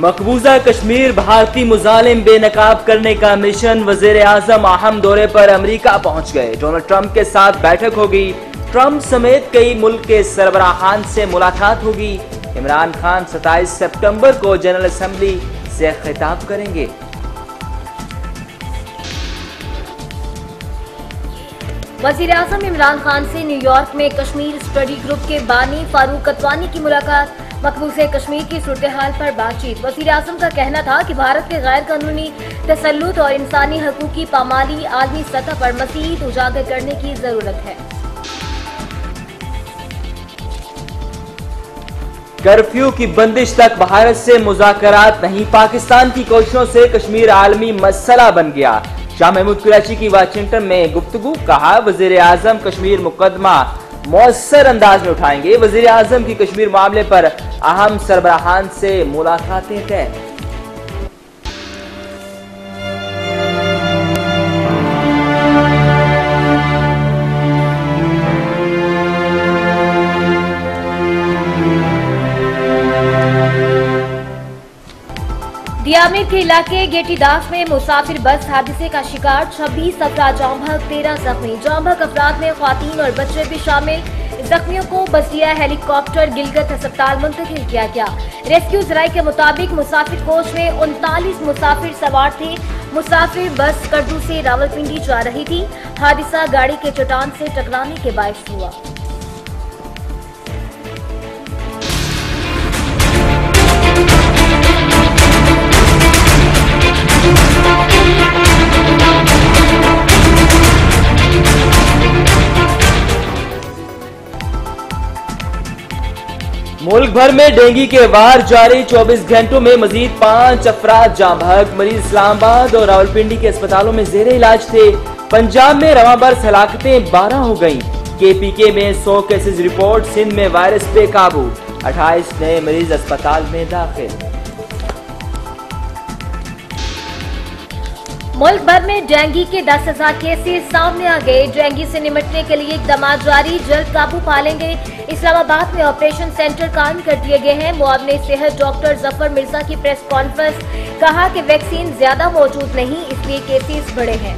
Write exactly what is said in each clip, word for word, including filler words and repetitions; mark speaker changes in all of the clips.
Speaker 1: मकबूजा कश्मीर भारतीय मुजालिम बेनकाब करने का मिशन। वजीर आजम अहम दौरे पर अमरीका पहुंच गए। डोनाल्ड ट्रंप के साथ बैठक होगी। ट्रंप समेत कई मुल्क के सरबराहान से मुलाकात होगी। इमरान खान सत्ताईस सितंबर को जनरल असेंबली से खिताब करेंगे।
Speaker 2: वजीर आजम इमरान खान से न्यूयॉर्क में कश्मीर स्टडी ग्रुप के बानी फारूक कतवानी की मुलाकात। मकबूज़े कश्मीर की सूरत हाल पर बातचीत। वजीर आजम का कहना था कि भारत के गैर कानूनी तसल्लुत और इंसानी हकूक़ की पामाली आलमी सतह पर मज़ीद उजागर करने की जरूरत है।
Speaker 1: कर्फ्यू की बंदिश तक भारत से मुज़ाकरात नहीं। पाकिस्तान की कोशिशों से कश्मीर आलमी मसला बन गया। शाह महमूद कुरैशी की वाशिंगटन में गुफ्तगू। कहा, वजीर आजम कश्मीर मुकदमा मौसर अंदाज में उठाएंगे। वजीर आजम की कश्मीर मामले पर अहम सरबराहान से मुलाकातें तय।
Speaker 2: दियामिर के इलाके गेटीदास में मुसाफिर बस हादसे का शिकार। छब्बीस अफराद जाम बहक, तेरह जख्मी। जाम बहक अफराद में ख्वातीन और बच्चे भी शामिल। जख्मियों को बसिया हेलीकॉप्टर गिलगित अस्पताल मुंतकिल किया गया। रेस्क्यू जराये के मुताबिक मुसाफिर कोच में उनतालीस मुसाफिर सवार थे। मुसाफिर बस कर्दू से रावलपिंडी जा रही थी। हादसा गाड़ी के चट्टान से टकराने के बायस हुआ।
Speaker 1: मुल्क भर में डेंगू के वार जारी। चौबीस घंटों में मजीद पांच अफराद जाँ बहक। मरीज इस्लामाबाद और रावलपिंडी के अस्पतालों में जेरे इलाज थे। पंजाब में रवां बरस हलाकतें बारह हो गईं। के पी के में सौ केसेज रिपोर्ट। सिंध में वायरस पे काबू। अट्ठाईस नए मरीज अस्पताल में दाखिल।
Speaker 2: मुल्क भर में डेंगू के दस हजार केसेस सामने आ गए। डेंगू से निपटने के लिए इकदाम जारी। जल्द काबू पा लेंगे। इस्लामाबाद में ऑपरेशन सेंटर कायम कर दिए गए हैं। मुआवने सेहत डॉक्टर जफर मिर्जा की प्रेस कॉन्फ्रेंस। कहा कि वैक्सीन ज्यादा मौजूद नहीं, इसलिए केसेस बढ़े हैं।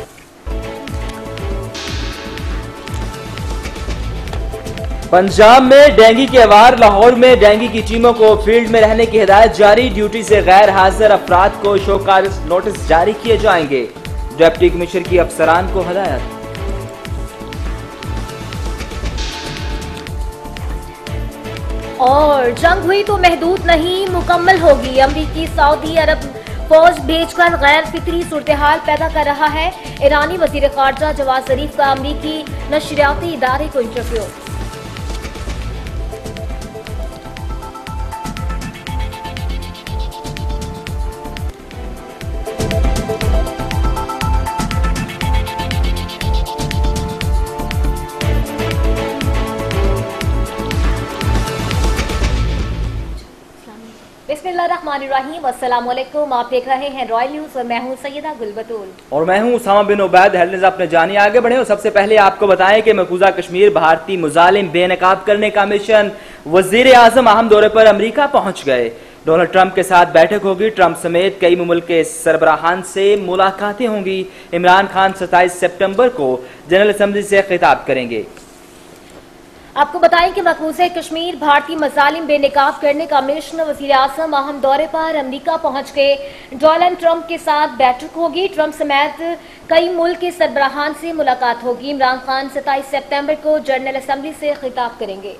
Speaker 1: पंजाब में डेंगू के वार। लाहौर में डेंगू की टीमों को फील्ड में रहने की हिदायत जारी। ड्यूटी से गैर हाजिर अफराद को शोकाज नोटिस जारी किए जाएंगे। डिप्टी कमिश्नर की अफसरान को हिदायत।
Speaker 2: और जंग हुई तो महदूद नहीं, मुकम्मल होगी। अमरीकी सऊदी अरब फौज भेजकर गैर फितरी सूरत हाल पैदा कर रहा है। ईरानी वजीर खारजा जवाद जरीफ का अमरीकी नशरियाती इदारे को इंटरव्यू। बिस्मिल्लाहिर्रहमानिर्रहीम। अस्सलाम वालेकुम। आप देख रहे हैं रॉयल न्यूज और मैं हूं सैयदा गुलबतूल
Speaker 1: और मैं हूं उसामा बिन उबैद। हेडलाइंस अपने जानिए आगे बढ़े और सबसे पहले आपको बताएं कि मकबूजा कश्मीर भारतीय मुजालिम बेनकाब करने का मिशन। वजीर आजम अहम दौरे पर अमरीका पहुंच गए। डोनाल्ड ट्रंप के साथ बैठक होगी। ट्रंप समेत कई मुल्क के सरबराहान से मुलाकातें होंगी। इमरान खान सत्ताईस सितंबर को जनरल असेंबली से खिताब करेंगे।
Speaker 2: आपको बताएं कि मकबूज़े कश्मीर भारतीय मसालिम बेनकाब करने का मिशन। वज़ीर आज़म अहम दौरे पर अमरीका पहुंच गए। डोनाल्ड ट्रंप के साथ बैठक होगी। ट्रंप समेत कई मुल्क के सरबराहान से मुलाकात होगी। इमरान खान सत्ताईस सितंबर को जनरल असेंबली से खिताब करेंगे।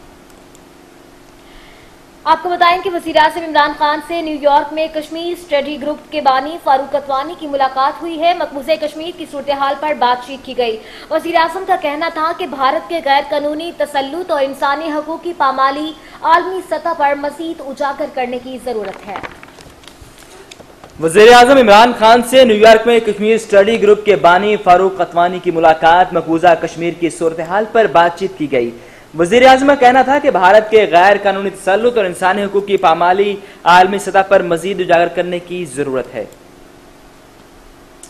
Speaker 2: आपको बताएं कि वज़ीर आज़म इमरान खान से न्यूयॉर्क में कश्मीर स्टडी ग्रुप के बानी फारूक कतवानी की मुलाकात हुई है। मकबूज़े कश्मीर की सूरत हाल पर बातचीत की गई। वज़ीर आज़म का कहना था कि भारत के गैर कानूनी तसल्लुत और इंसानी हकूक़ की पामाली आलमी सतह पर मज़ीद उजागर करने की जरूरत है।
Speaker 1: वज़ीर आज़म इमरान खान से न्यूयॉर्क में कश्मीर स्टडी ग्रुप के बानी फारूक कतवानी की मुलाकात। मकबूजा कश्मीर की सूरत हाल पर बातचीत की गई। वज़ीर आज़म का कहना था कि भारत के गैर कानूनी तसल्लुत और इंसानी हकूक़ की पामाली आलमी सतह पर मजीद उजागर करने की जरूरत है।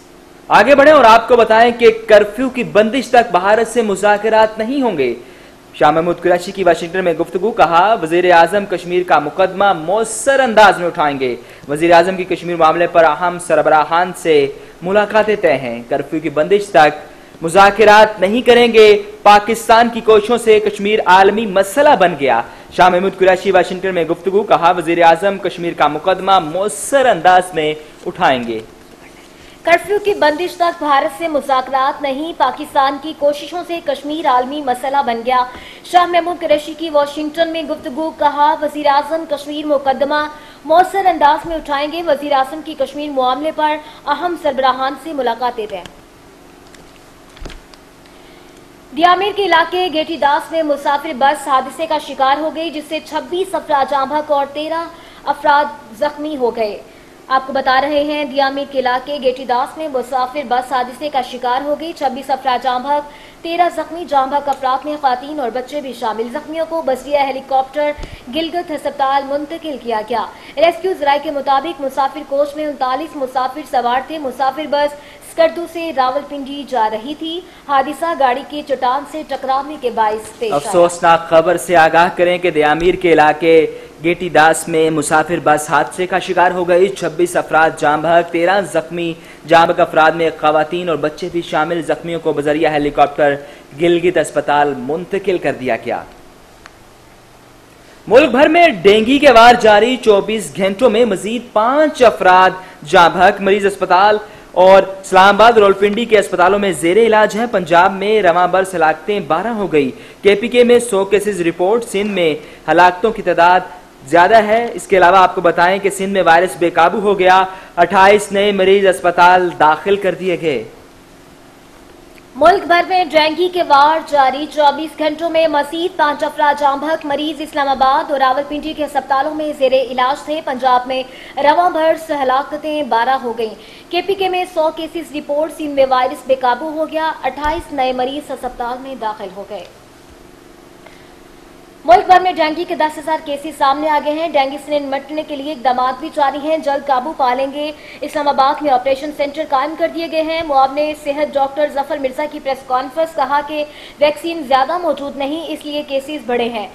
Speaker 1: आगे बढ़े और आपको बताएं कि कर्फ्यू की बंदिश तक भारत से मुज़ाकरात नहीं होंगे। शाह महमूद कुरैशी की वाशिंगटन में गुफ्तगू, कहा वजीर आजम कश्मीर का मुकदमा मौसर अंदाज में उठाएंगे। वजीर आजम की कश्मीर मामले पर अहम सरबराहान से मुलाकातें तय हैं। कर्फ्यू की बंदिश तक मुज़ाकिरात नहीं करेंगे। पाकिस्तान की कोशिशों से कश्मीर आलमी मसला बन गया। शाह महमूद कुरैशी वाशिंगटन में गुफ्तगू, कहा वजीर आजम कश्मीर का मुकदमा मौसर अंदाज में उठाएंगे।
Speaker 2: कर्फ्यू की बंदिश तक भारत से मुज़ाकरात नहीं, पाकिस्तान की कोशिशों से कश्मीर आलमी मसला बन गया। शाह महमूद कुरैशी की वाशिंगटन में गुफ्तगू, कहा वजीर आजम कश्मीर मुकदमा मौसर अंदाज में उठाएंगे। वजीर आजम की कश्मीर मामले पर अहम सरबराहान से मुलाकातें तय। दियामिर के इलाके गेटी दास में मुसाफिर बस हादसे का शिकार हो गई, जिससे छब्बीस अफराद जाँ बहक और तेरह अफराद जख्मी हो गए। आपको बता रहे हैं, दियामिर के इलाके गेटी दास में मुसाफिर बस हादसे का शिकार हो गई। छब्बीस अफराद जाँ बहक, तेरह जख्मी। जाँ बहक अफराद में खातीन और बच्चे भी शामिल। जख्मियों को बसिया हेलीकॉप्टर गिलगित अस्पताल मुंतकिल किया गया। रेस्क्यू जराये के मुताबिक मुसाफिर कोच में उनतालीस मुसाफिर सवार थे। मुसाफिर बस स्कर्दू से रावलपिंडी जा रही थी। हादसा गाड़ी के चट्टान से टकराने के बाइस पेश आया।
Speaker 1: अफसोसनाक खबर से आगाह करें कि दियामिर के इलाके गेटी दास में मुसाफिर बस हादसे का शिकार हो गई। छब्बीस अफराद जाँ बहक, तेरह जख्मी। जाँ बहक अफराद में खवातीन और बच्चे भी शामिल। जख्मियों को बजरिया हेलीकॉप्टर गिलगित अस्पताल मुंतकिल कर दिया गया। मुल्क भर में डेंगू के वार जारी। चौबीस घंटों में मजीद पांच अफराद जाँ बहक। मरीज अस्पताल और इस्लामाबाद रावलपिंडी के अस्पतालों में जेरे इलाज हैं। पंजाब में रवां बरस हलाकतें बारह हो गई। केपीके में सौ केसेज रिपोर्ट। सिंध में हलाकतों की तादाद ज्यादा है। इसके अलावा आपको बताएं कि सिंध में वायरस बेकाबू हो गया। अट्ठाईस नए मरीज अस्पताल दाखिल कर दिए गए।
Speaker 2: मुल्क भर में डेंगू के वार जारी। चौबीस घंटों में मजीद पांच अफराद जाँ बहक। मरीज इस्लामाबाद और रावलपिंडी के अस्पतालों में जेरे इलाज थे। पंजाब में रवां बरस हलाकतें बारह हो गईं। केपीके में सौ केसेस रिपोर्ट। सिंध में वायरस बेकाबू हो गया। अट्ठाईस नए मरीज अस्पताल में दाखिल हो गए। मुल्क भर में डेंगू के दस हजार केसेस सामने आ गए हैं। डेंगू से निपटने के लिए इकदाम भी जारी हैं। जल्द काबू पा लेंगे। इस्लामाबाद में ऑपरेशन सेंटर कायम कर दिए गए हैं। मुआवने सेहत डॉक्टर जफर मिर्जा की प्रेस कॉन्फ्रेंस, कहा कि वैक्सीन ज्यादा मौजूद नहीं, इसलिए केसेस बढ़े हैं।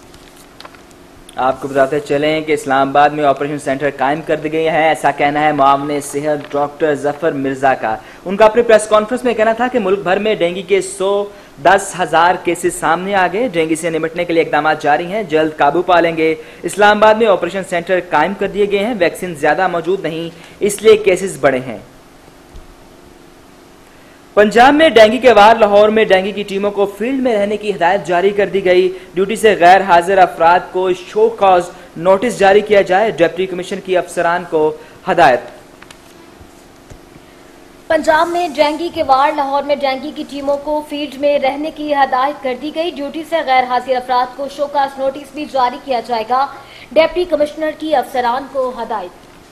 Speaker 1: आपको बताते चलें कि इस्लामाबाद में ऑपरेशन सेंटर कायम कर दिए गए हैं। ऐसा कहना है मुआवने सेहत डॉक्टर जफर मिर्जा का। उनका अपने प्रेस कॉन्फ्रेंस में कहना था कि मुल्क भर में डेंगू के सौ दस हजार केसेस सामने आ गए। डेंगू से निपटने के लिए इकदाम जारी हैं। जल्द काबू पा लेंगे। इस्लामाबाद में ऑपरेशन सेंटर कायम कर दिए गए हैं। वैक्सीन ज्यादा मौजूद नहीं, इसलिए केसेस बढ़े हैं। पंजाब में डेंगू के वार। लाहौर में डेंगू की टीमों को फील्ड में रहने की हिदायत जारी कर दी गई। ड्यूटी से गैर हाजिर अफराद को शो कॉज नोटिस जारी किया जाए। डिप्टी कमिश्नर की अफसरान को हदायत।
Speaker 2: पंजाब में डेंगू के वार। लाहौर में डेंगू की टीमों को फील्ड में रहने की हदायत कर दी गई। ड्यूटी से गैर हाजिर अफराद को शो कॉज नोटिस भी जारी किया जाएगा। डिप्टी कमिश्नर की अफसरान को हदायत।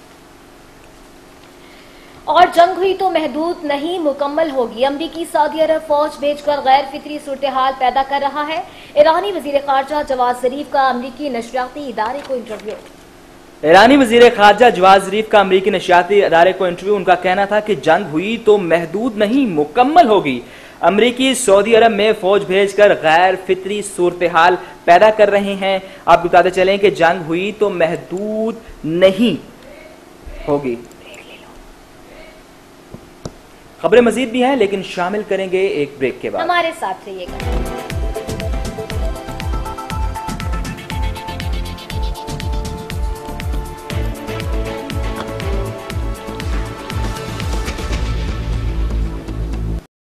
Speaker 2: और जंग हुई तो महदूद नहीं, मुकम्मल होगी। अमरीकी सऊदी अरब फौज भेजकर गैर फितरी सूरत हाल पैदा कर रहा है। ईरानी वजीर खारजा जवाद जरीफ का अमरीकी नशरियाती इदारे को इंटरव्यू।
Speaker 1: ईरानी वजीर खारजा जवाद जरीफ का अमरीकी नशरियाती इदारे को इंटरव्यू। उनका कहना था कि जंग हुई तो महदूद नहीं, मुकम्मल होगी। अमरीकी सऊदी अरब में फौज भेजकर गैर फितरी सूरत हाल पैदा कर रहे हैं। आप बताते चलें कि जंग हुई तो महदूद नहीं होगी। खबरें मजीद भी हैं, लेकिन शामिल करेंगे एक ब्रेक के बाद।
Speaker 2: हमारे साथ रहिएगा।